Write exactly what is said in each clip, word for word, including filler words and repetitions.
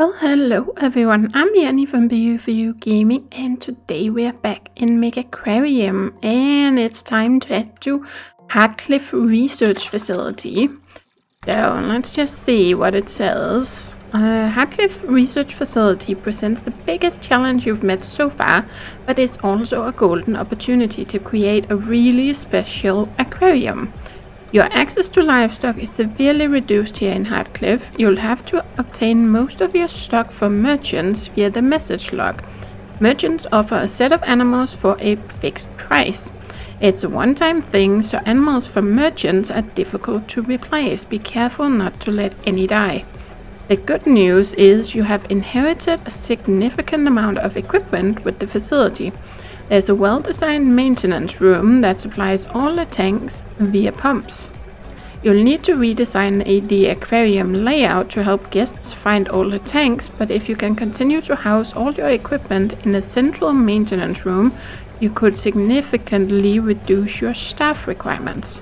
Well, hello everyone, I'm Jenny from B U for You Gaming, and today we are back in Megaquarium, and it's time to head to Hartcliff Research Facility. So let's just see what it says. Uh, Hartcliff Research Facility presents the biggest challenge you've met so far, but it's also a golden opportunity to create a really special aquarium. Your access to livestock is severely reduced here in Hartcliff. You'll have to obtain most of your stock from merchants via the message log. Merchants offer a set of animals for a fixed price. It's a one-time thing, so animals from merchants are difficult to replace. Be careful not to let any die. The good news is you have inherited a significant amount of equipment with the facility. There's a well-designed maintenance room that supplies all the tanks via pumps. You'll need to redesign a, the aquarium layout to help guests find all the tanks, but if you can continue to house all your equipment in a central maintenance room, you could significantly reduce your staff requirements.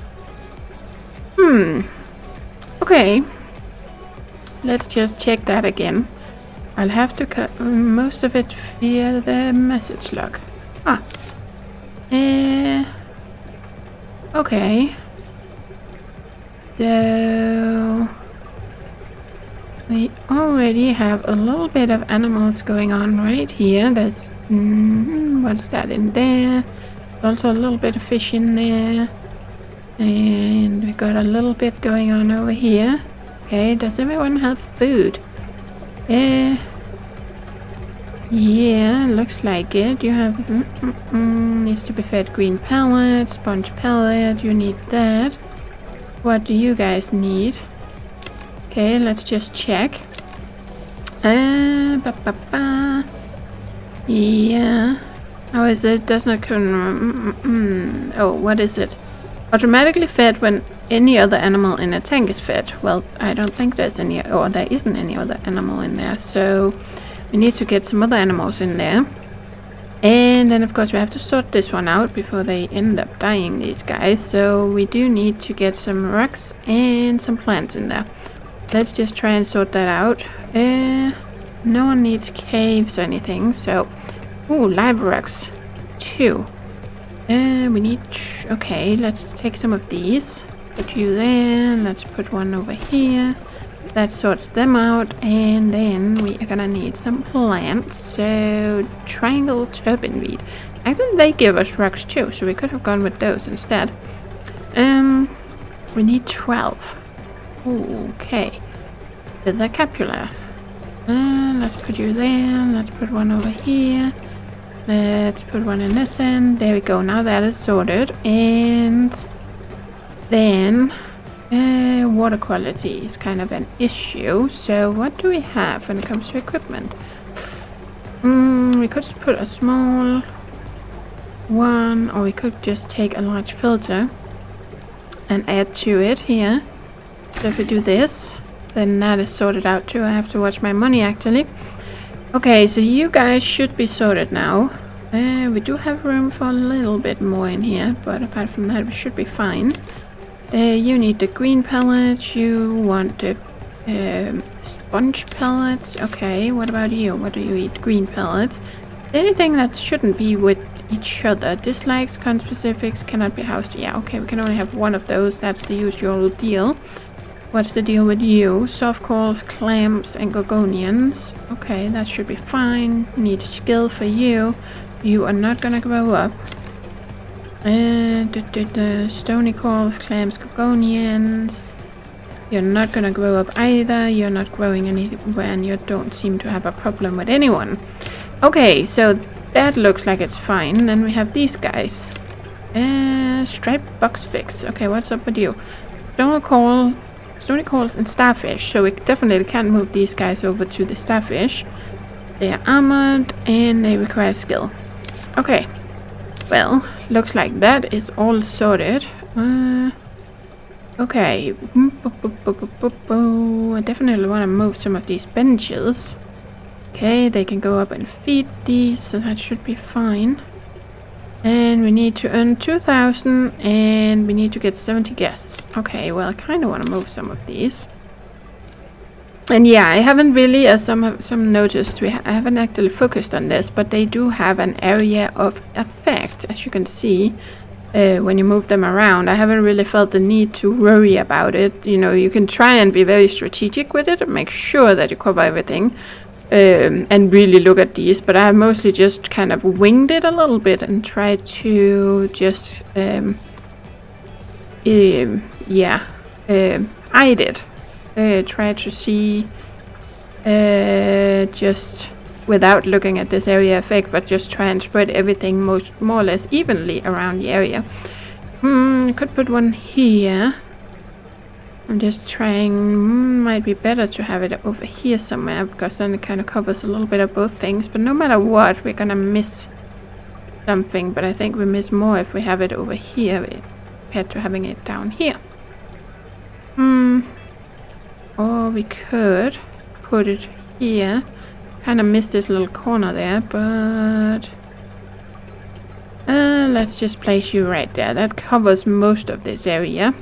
Hmm. Okay. Let's just check that again. I'll have to cut most of it via the message log. Ah. Uh, okay. So we already have a little bit of animals going on right here. There's mm, what's that in there? Also a little bit of fish in there. And we got a little bit going on over here. Okay, does everyone have food? Uh Yeah, looks like it. You have mm, mm, mm, needs to be fed green pellet, sponge pellet. You need that. What do you guys need? Okay, let's just check. Uh, ba, ba, ba. Yeah. How is it? Does not come. Mm, mm, mm. Oh, what is it? Automatically fed when any other animal in a tank is fed. Well, I don't think there's any, or there isn't any other animal in there. So we need to get some other animals in there. And then of course we have to sort this one out before they end up dying, these guys. So we do need to get some rocks and some plants in there. Let's just try and sort that out. Uh, no one needs caves or anything, so... Ooh, live rocks. Two. Uh, we need... Okay, let's take some of these. Put you there. Let's put one over here. That sorts them out, and then we are gonna need some plants. So triangle turbinweed. Actually, they give us rocks too, so we could have gone with those instead. Um, we need twelve. Okay, the capula. Uh, let's put you there. Let's put one over here. Let's put one in this end. There we go. Now that is sorted, and then. Uh, water quality is kind of an issue. So what do we have when it comes to equipment? Mm, we could put a small one, or we could just take a large filter and add to it here. So if we do this, then that is sorted out too. I have to watch my money actually. Okay, so you guys should be sorted now. Uh, we do have room for a little bit more in here, but apart from that we should be fine. Uh, you need the green pellets, you want the um, sponge pellets. Okay, what about you? What do you eat? Green pellets. Anything that shouldn't be with each other. Dislikes, conspecifics, cannot be housed. Yeah, okay, we can only have one of those. That's the usual deal. What's the deal with you? Soft corals, clams, and gorgonians. Okay, that should be fine. Need skill for you. You are not gonna grow up. Uh, the, the, the stony corals, clams, gorgonians. You're not gonna grow up either. You're not growing anywhere, and you don't seem to have a problem with anyone. Okay, so that looks like it's fine. Then we have these guys. Uh, striped box fix. Okay, what's up with you? Stony corals, stony corals, and starfish. So we definitely can't move these guys over to the starfish. They are armored and they require skill. Okay. Well, looks like that is all sorted. Uh, okay. I definitely want to move some of these benches. Okay, they can go up and feed these, so that should be fine. And we need to earn two thousand, and we need to get seventy guests. Okay, well, I kind of want to move some of these. And yeah, I haven't really, as some have some noticed, we ha I haven't actually focused on this, but they do have an area of effect, as you can see, uh, when you move them around. I haven't really felt the need to worry about it. You know, you can try and be very strategic with it and make sure that you cover everything, um, and really look at these, but I have mostly just kind of winged it a little bit and tried to just, um, um, yeah, um, hide it. Uh, try to see uh, just without looking at this area effect, but just try and spread everything most more or less evenly around the area. Hmm, I could put one here. I'm just trying, mm, might be better to have it over here somewhere, because then it kind of covers a little bit of both things. But no matter what, we're gonna miss something, but I think we miss more if we have it over here compared to having it down here. Hmm. Or we could put it here. Kind of missed this little corner there, but uh, let's just place you right there. That covers most of this area.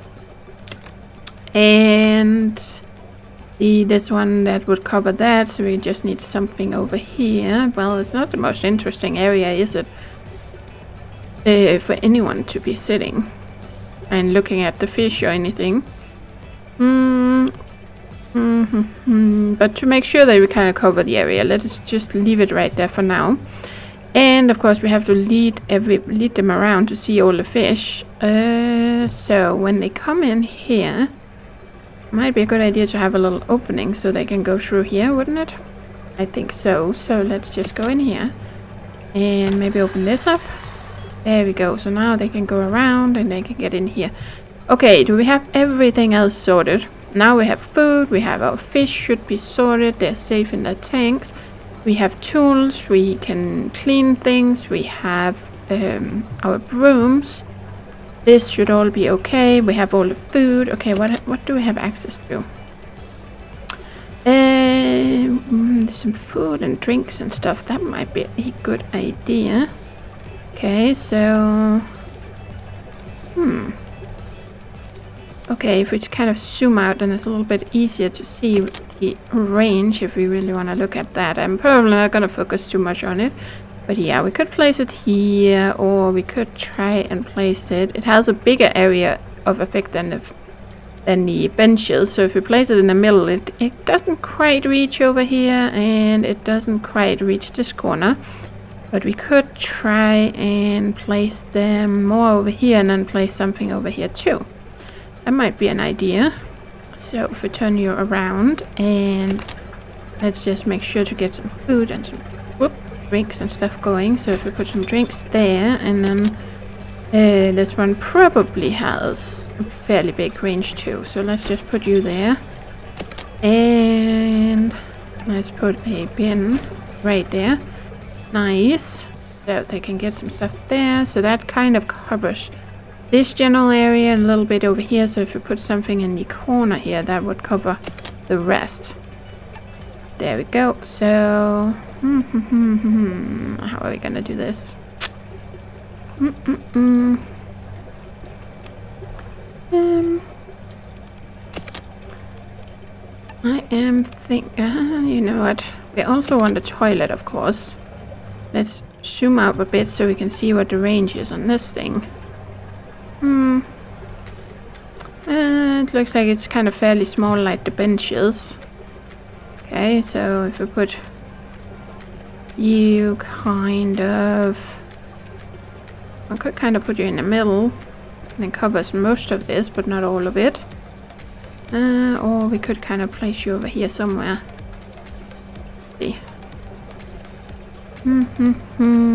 And the this one that would cover that, so we just need something over here. Well, it's not the most interesting area, is it? Uh, for anyone to be sitting and looking at the fish or anything. Hmm. Mm-hmm. But to make sure that we kind of cover the area, let's just leave it right there for now. And of course we have to lead every lead them around to see all the fish. Uh, so when they come in here, might be a good idea to have a little opening so they can go through here, wouldn't it? I think so. So let's just go in here and maybe open this up. There we go. So now they can go around and they can get in here. Okay, do we have everything else sorted? Now we have food, we have our fish should be sorted, they're safe in their tanks. We have tools, we can clean things, we have um, our brooms. This should all be okay, we have all the food. Okay, what what do we have access to? Um, some food and drinks and stuff, that might be a good idea. Okay, so... Hmm... Okay, if we kind of zoom out, then it's a little bit easier to see the range if we really want to look at that. I'm probably not going to focus too much on it. But yeah, we could place it here, or we could try and place it. It has a bigger area of effect than the, than the benches. So if we place it in the middle, it, it doesn't quite reach over here, and it doesn't quite reach this corner. But we could try and place them more over here, and then place something over here too. That might be an idea. So if we turn you around, and let's just make sure to get some food and some whoop, drinks and stuff going. So if we put some drinks there, and then uh, this one probably has a fairly big range too. So let's just put you there. And let's put a bin right there. Nice. So they can get some stuff there. So that kind of covers this general area and a little bit over here. So if we put something in the corner here, that would cover the rest. There we go. So how are we gonna do this? Mm -mm -mm. Um, I am think. Uh, you know what? We also want a toilet, of course. Let's zoom out a bit so we can see what the range is on this thing. Hmm. Uh, it looks like it's kind of fairly small, like the benches. Okay, so if we put you kind of... I could kind of put you in the middle. And it covers most of this, but not all of it. Uh, or we could kind of place you over here somewhere. Let's see. Hmm, hmm, hmm.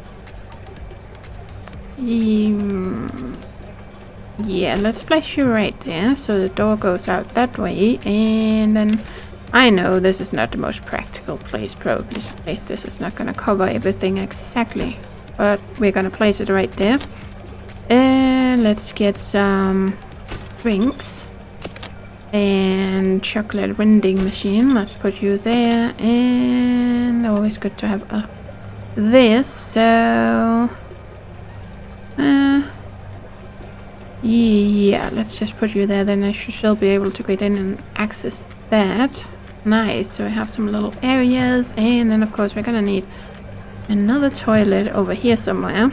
Um, yeah, let's place you right there, so the door goes out that way, and then I know this is not the most practical place probably to place this. It's not going to cover everything exactly, but we're going to place it right there. And let's get some drinks and chocolate vending machine. Let's put you there, and always good to have uh, this. So uh, yeah, let's just put you there. Then I should still be able to get in and access that. Nice. So we have some little areas, and then of course we're gonna need another toilet over here somewhere.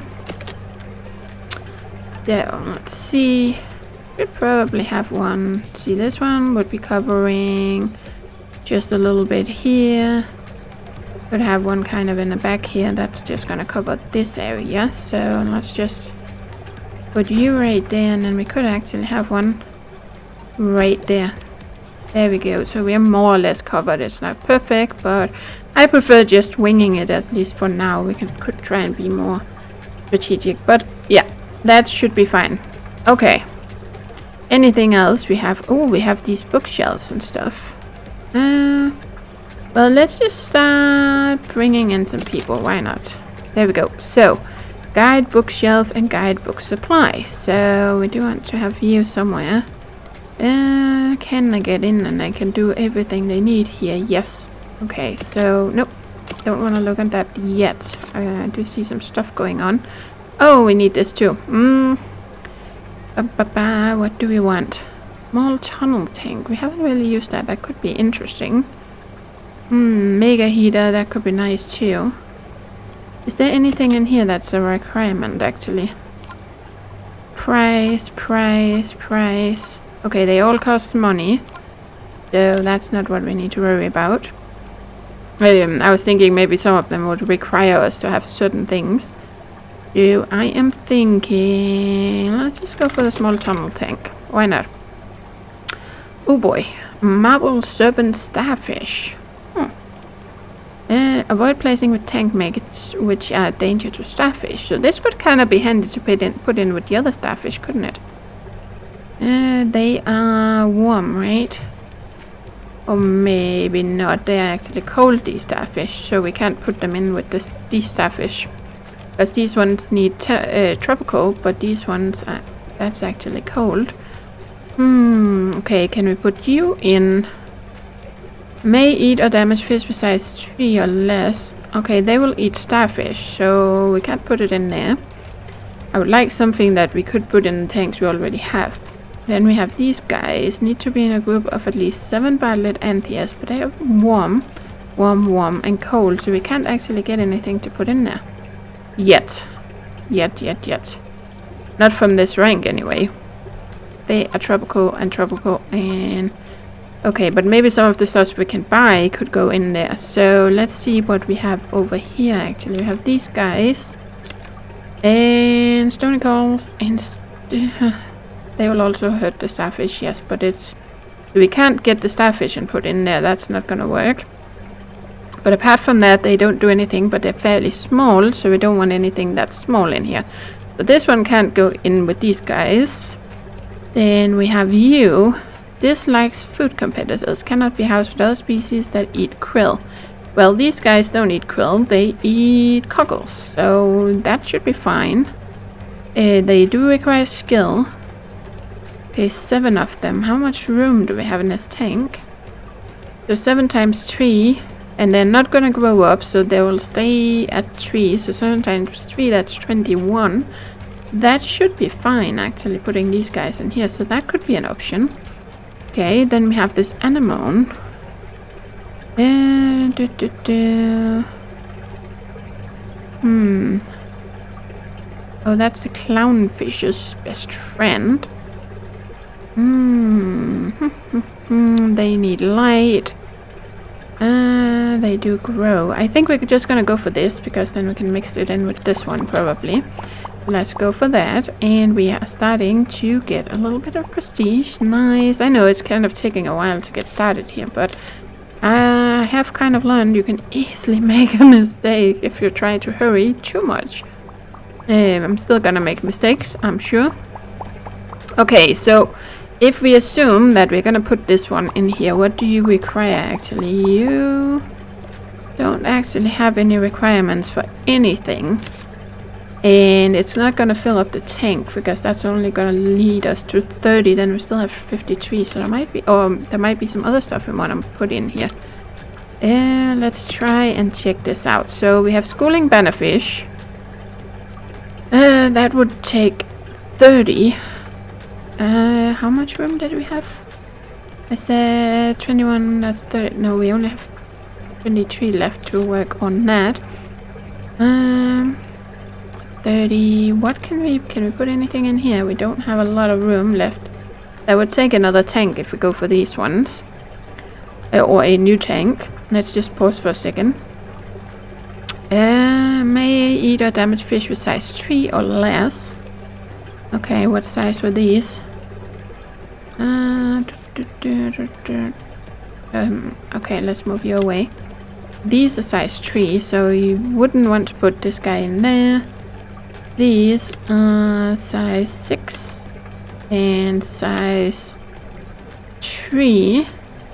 There, let's see. We probably have one. See, this one would be covering just a little bit here. Could have one kind of in the back here. That's just gonna cover this area. So let's just put you right there, and then we could actually have one right there. There we go. So we are more or less covered. It's not perfect, but I prefer just winging it, at least for now. We can, could try and be more strategic, but yeah, that should be fine. Okay. Anything else we have? Oh, we have these bookshelves and stuff. Uh, well, let's just start bringing in some people. Why not? There we go. So, guide bookshelf and guide book supply. So, we do want to have you somewhere. Uh, can I get in and I can do everything they need here? Yes. Okay, so, nope. Don't want to look at that yet. Uh, I do see some stuff going on. Oh, we need this too. Mm. Ba -ba -ba. What do we want? Small tunnel tank. We haven't really used that. That could be interesting. Hmm, mega heater. That could be nice too. Is there anything in here that's a requirement actually? Price, price, price. Okay, they all cost money. So that's not what we need to worry about. Um, I was thinking maybe some of them would require us to have certain things. So I am thinking, let's just go for the small tunnel tank. Why not? Oh boy, marble serpent starfish. Hmm. Uh, avoid placing with tank maggots, which are a danger to starfish. So this would kind of be handy to put in, put in with the other starfish, couldn't it? Uh, they are warm, right? Or maybe not. They are actually cold, these starfish, so we can't put them in with this, these starfish. Because these ones need uh, tropical, but these ones are, that's actually cold. Hmm, okay, can we put you in? May eat or damage fish besides three or less. Okay, they will eat starfish, so we can't put it in there. I would like something that we could put in the tanks we already have. Then we have these guys. Need to be in a group of at least seven bartlett antheas, but they are warm, warm, warm, and cold, so we can't actually get anything to put in there. Yet. Yet, yet, yet. Not from this rank, anyway. They are tropical and tropical and... Okay, but maybe some of the stuff we can buy could go in there. So, let's see what we have over here, actually. We have these guys. And stony corals. And... St they will also hurt the starfish, yes, but it's... We can't get the starfish and put in there. That's not gonna work. But apart from that, they don't do anything, but they're fairly small, so we don't want anything that's small in here. So this one can't go in with these guys. Then we have you. Dislikes food competitors. Cannot be housed with other species that eat krill. Well, these guys don't eat krill. They eat cockles. So that should be fine. Uh, they do require skill. Okay, seven of them. How much room do we have in this tank? So seven times three. And they're not gonna grow up, so they will stay at three. So seven times three, that's twenty-one. That should be fine, actually, putting these guys in here. So that could be an option. Okay, then we have this anemone. Uh, do, do, do. Hmm. Oh, that's the clownfish's best friend. Hmm. They need light. Uh, they do grow. I think we're just gonna go for this, because then we can mix it in with this one, probably. Let's go for that. And we are starting to get a little bit of prestige. Nice. I know it's kind of taking a while to get started here, but I have kind of learned you can easily make a mistake if you try to hurry too much. Um, I'm still gonna make mistakes, I'm sure. Okay, so if we assume that we're gonna put this one in here, what do you require actually? You don't actually have any requirements for anything. And it's not gonna fill up the tank, because that's only gonna lead us to thirty. Then we still have fifty-three, so there might be, or there might be some other stuff we want to put in here. And let's try and check this out. So we have schooling bannerfish. Uh, that would take thirty. Uh, how much room did we have? I said twenty-one, that's thirty. No, we only have twenty-three left to work on that. Um, thirty. What can we, can we put anything in here? We don't have a lot of room left. That would take another tank if we go for these ones. Uh, or a new tank. Let's just pause for a second. Uh, may eat or damage fish with size three or less. Okay, what size were these? Uh, do, do, do, do. Um, okay, let's move you away. These are size three, so you wouldn't want to put this guy in there. These are size six and size three.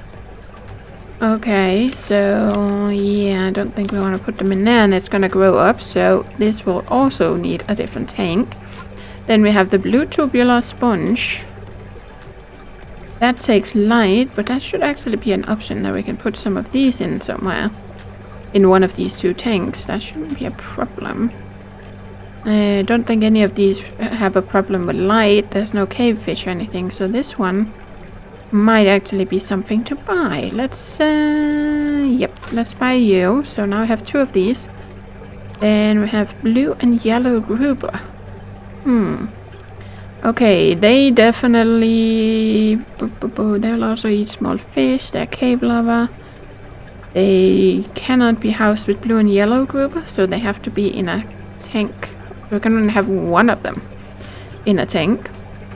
Okay, so yeah, I don't think we want to put them in there, and it's gonna grow up, so this will also need a different tank. Then we have the blue tubular sponge. That takes light, but that should actually be an option that we can put some of these in somewhere. In one of these two tanks. That shouldn't be a problem. I don't think any of these have a problem with light. There's no cave fish or anything, so this one might actually be something to buy. Let's, uh, yep, let's buy you. So now we have two of these. Then we have blue and yellow grouper. Hmm. Okay, they definitely... They'll also eat small fish. They're cave lover. They cannot be housed with blue and yellow grouper, so they have to be in a tank. We can only have one of them in a tank.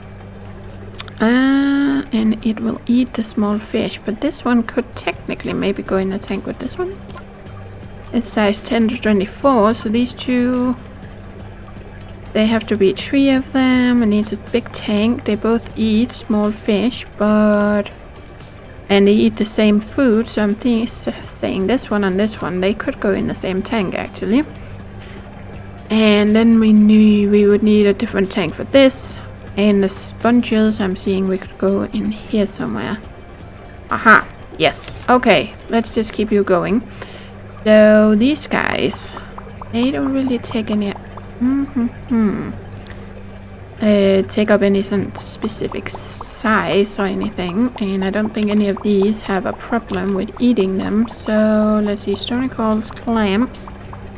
Uh, and it will eat the small fish, but this one could technically maybe go in a tank with this one. It's size ten to twenty-four, so these two... They have to be three of them. It needs a big tank. They both eat small fish, but... And they eat the same food, so I'm th saying this one and this one, they could go in the same tank actually. And then we knew we would need a different tank for this. And the sponges, I'm seeing we could go in here somewhere. Aha, yes. Okay, let's just keep you going. So these guys, they don't really take any... Mm-hmm. Uh, take up any specific size or anything, and I don't think any of these have a problem with eating them. So let's see, stony corals, clamps,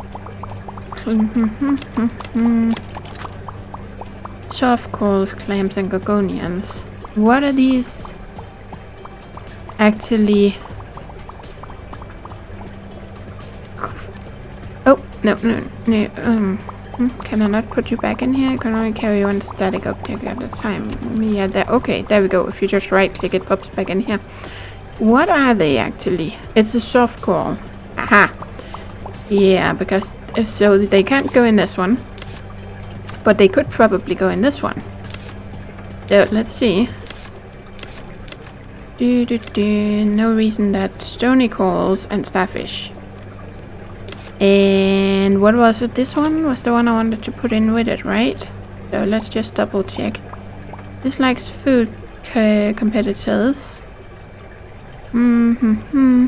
soft corals, clams, and gorgonians. What are these actually? Oh no no no um. Can I not put you back in here? I can only carry one static object at a time. Yeah, there. Okay, there we go. If you just right click, it pops back in here. What are they actually? It's a soft coral. Aha. Yeah, because if so, they can't go in this one, but they could probably go in this one. So let's see. Do do do. No reason that stony corals and starfish. And what was it? This one was the one I wanted to put in with it, right? So let's just double check. This likes food co competitors. Mm-hmm.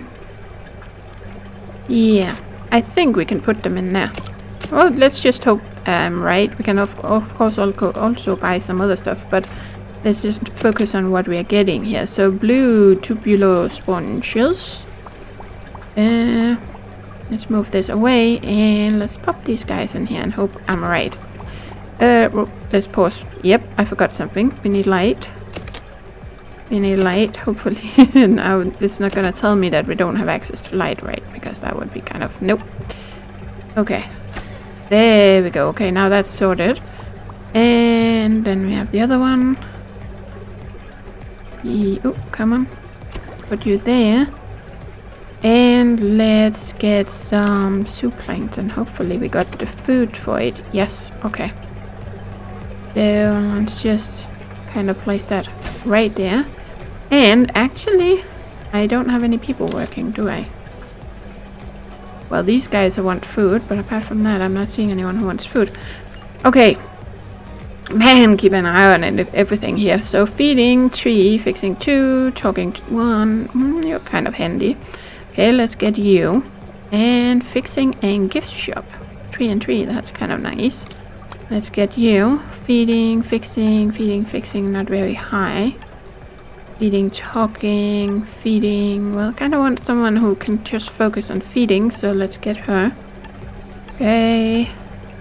Yeah, I think we can put them in there. Well, let's just hope um, right. We can of, of course also buy some other stuff, but let's just focus on what we are getting here. So blue tubular sponges. Uh... Let's move this away and let's pop these guys in here and hope I'm right. Uh, well, let's pause. Yep, I forgot something. We need light. We need light, hopefully. Now it's not gonna tell me that we don't have access to light, right? Because that would be kind of... Nope. Okay. There we go. Okay, now that's sorted. And then we have the other one. E oh, come on. Put you there. And let's get some zooplankton. Hopefully we got the food for it. Yes, okay. So let's just kind of place that right there. And actually, I don't have any people working, do I? Well, these guys want food, but apart from that, I'm not seeing anyone who wants food. Okay. Man, keep an eye on it, everything here. So feeding, three, fixing two, talking to one. Mm, you're kind of handy. Okay, let's get you. And fixing and gift shop. Three and three, that's kind of nice. Let's get you. Feeding, fixing, feeding, fixing, not very high. Feeding, talking, feeding. Well, I kind of want someone who can just focus on feeding, so let's get her. Okay.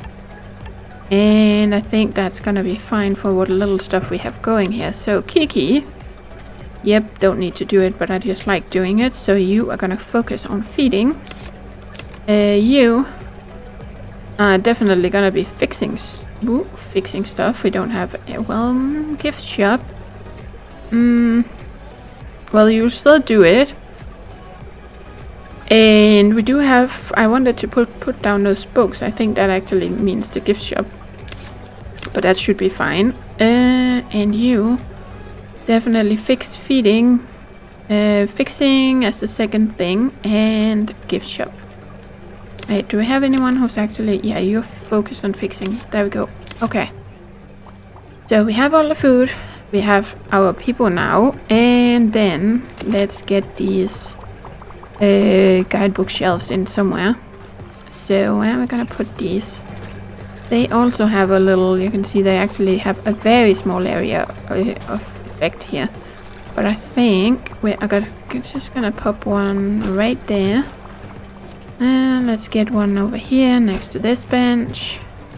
And I think that's gonna be fine for what little stuff we have going here. So Kiki, yep, don't need to do it, but I just like doing it. So you are gonna focus on feeding. Uh, you are definitely gonna be fixing, ooh, fixing stuff. We don't have a well gift shop. Mm, well, you still do it. And we do have, I wanted to put put down those books. I think that actually means the gift shop. But that should be fine. Uh, and you definitely fix feeding, uh, fixing as the second thing, and gift shop. Wait, do we have anyone who's actually, yeah, you're focused on fixing. There we go. Okay. So we have all the food. We have our people now. And then let's get these uh, guidebook shelves in somewhere. So where are we gonna put these? They also have a little, you can see they actually have a very small area of effect here. But I think we're just gonna pop one right there. And let's get one over here next to this bench.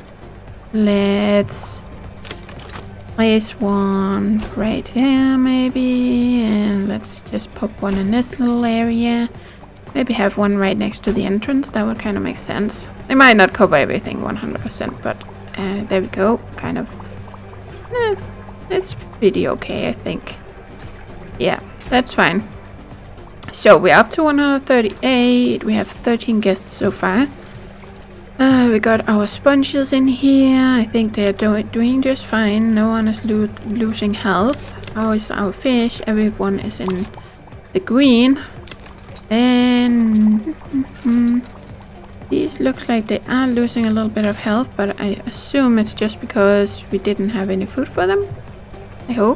Let's place one right here maybe. And let's just pop one in this little area. Maybe have one right next to the entrance. That would kind of make sense. It might not cover everything one hundred percent, but uh, there we go. Kind of. Eh, it's pretty okay, I think. Yeah, that's fine. So we're up to one hundred thirty-eight. We have thirteen guests so far. Uh, we got our sponges in here. I think they're do doing just fine. No one is lo losing health. How is our fish? Everyone is in the green. And mm-hmm. These looks like they are losing a little bit of health, but I assume it's just because we didn't have any food for them. I hope.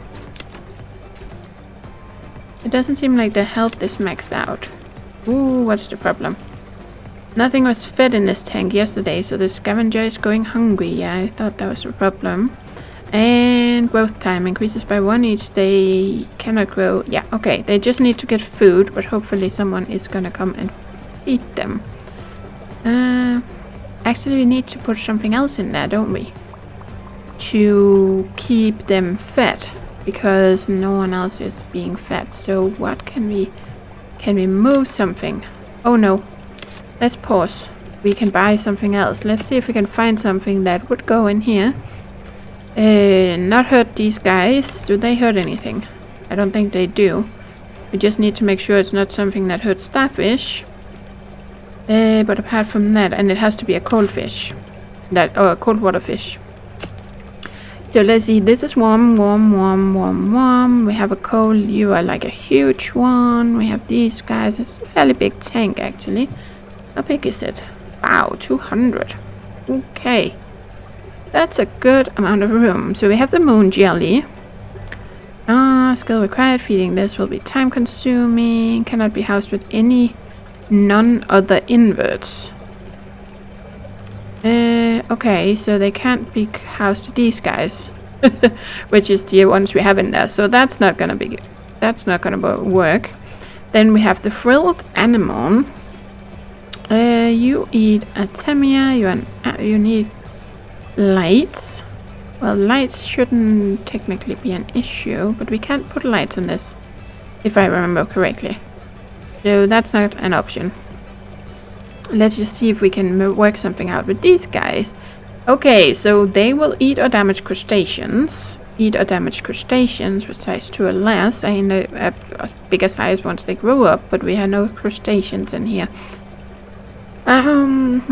It doesn't seem like their health is maxed out. Ooh, what's the problem? Nothing was fed in this tank yesterday, so the scavenger is going hungry. Yeah, I thought that was a problem. And growth time increases by one each day. Cannot grow. Yeah, okay. They just need to get food, but hopefully someone is gonna come and feed them. Uh, actually, we need to put something else in there, don't we? To keep them fed, because no one else is being fed. So what can we... Can we move something? Oh no. Let's pause. We can buy something else. Let's see if we can find something that would go in here. Uh, not hurt these guys. Do they hurt anything? I don't think they do. We just need to make sure it's not something that hurts starfish. Uh, but apart from that, and it has to be a cold fish. That, or a cold water fish. So let's see, this is warm, warm, warm, warm, warm. We have a cold, you are like a huge one. We have these guys. It's a fairly big tank actually. How big is it? Wow, two hundred. Okay. That's a good amount of room. So we have the moon jelly. Ah, uh, skill required. Feeding this will be time consuming. Cannot be housed with any none other inverts. Uh, okay, so they can't be housed with these guys. Which is the ones we have in there. So that's not gonna be that's not gonna work. Then we have the frilled anemone. Uh, you eat Artemia. You an, uh, you need lights. Well, lights shouldn't technically be an issue, but we can't put lights on this, if I remember correctly. So that's not an option. Let's just see if we can work something out with these guys. Okay, so they will eat or damage crustaceans. Eat or damage crustaceans with size two or less. I mean, a, a, a bigger size once they grow up, but we have no crustaceans in here. Um,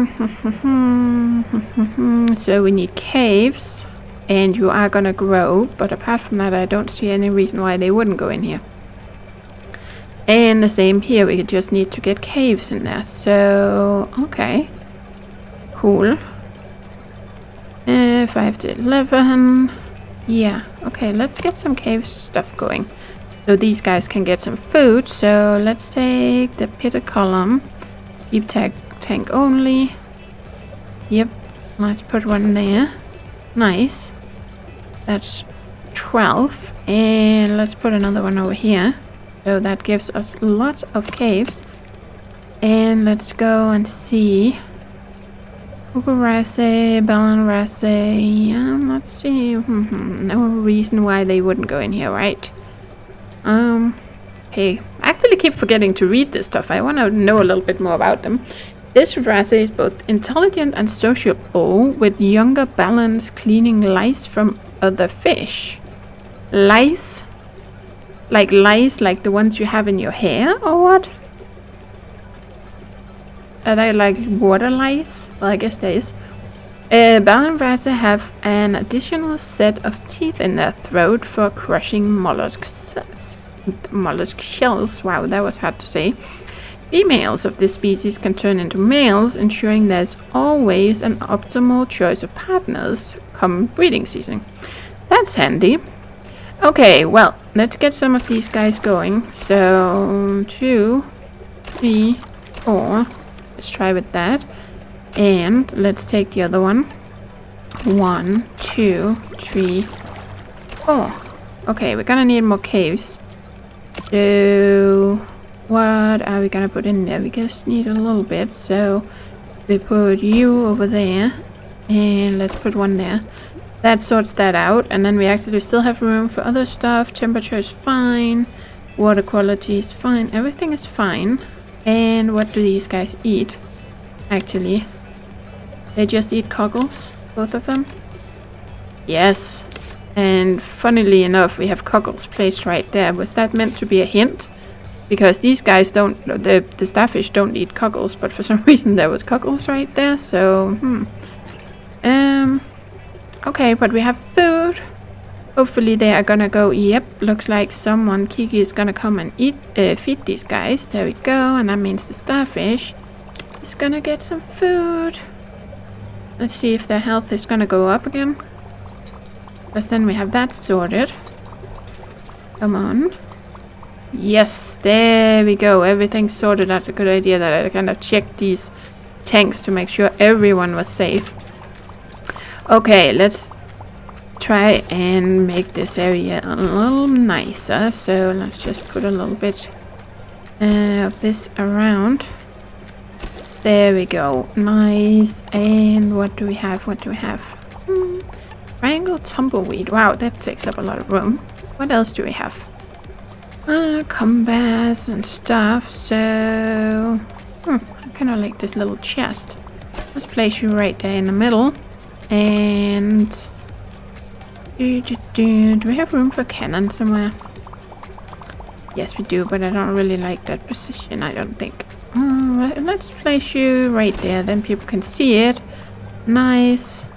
so we need caves, and you are gonna grow, but apart from that I don't see any reason why they wouldn't go in here. And the same here, we just need to get caves in there. So, okay. Cool. Uh, five to eleven. Yeah, okay, let's get some cave stuff going. So these guys can get some food. So let's take the pitter column. Keep tag tank only. Yep, let's put one there. Nice. That's twelve. And let's put another one over here. So that gives us lots of caves. And let's go and see. Ugarase, Balanrase. Um, let's see. No reason why they wouldn't go in here, right? Um, okay. I actually keep forgetting to read this stuff. I want to know a little bit more about them. This race is both intelligent and sociable, with younger balance cleaning lice from other fish. Lice? Like lice, like the ones you have in your hair, or what? Are they like water lice? Well, I guess there is. Uh, Balanrase have an additional set of teeth in their throat for crushing mollusks. Mollusk shells. Wow, that was hard to say. Females of this species can turn into males, ensuring there's always an optimal choice of partners come breeding season. That's handy. Okay, well, let's get some of these guys going. So, two, three, four. Let's try with that. And let's take the other one. One, two, three, four. Okay, we're gonna need more caves. So, what are we gonna put in there? We just need a little bit. So, we put you over there. And let's put one there. That sorts that out. And then we actually still have room for other stuff. Temperature is fine. Water quality is fine. Everything is fine. And what do these guys eat? Actually, they just eat cockles, both of them. Yes. And funnily enough, we have cockles placed right there. Was that meant to be a hint? Because these guys don't, the, the starfish don't eat cockles, but for some reason there was cockles right there. So, hmm. Um, okay, but we have food. Hopefully they are gonna go, yep, looks like someone, Kiki, is gonna come and eat, uh, feed these guys. There we go, and that means the starfish is gonna get some food. Let's see if their health is gonna go up again. Because then we have that sorted. Come on. Yes, there we go. Everything's sorted. That's a good idea that I kind of checked these tanks to make sure everyone was safe. Okay, let's try and make this area a little nicer. So let's just put a little bit uh, of this around. There we go. Nice. And what do we have? What do we have? Hmm. Triangle tumbleweed. Wow, that takes up a lot of room. What else do we have? Uh, compass and stuff. So, hmm, I kind of like this little chest. Let's place you right there in the middle. And do, do, do. do we have room for cannon somewhere? Yes, we do, but I don't really like that position, I don't think. Uh, let's place you right there, then people can see it. Nice.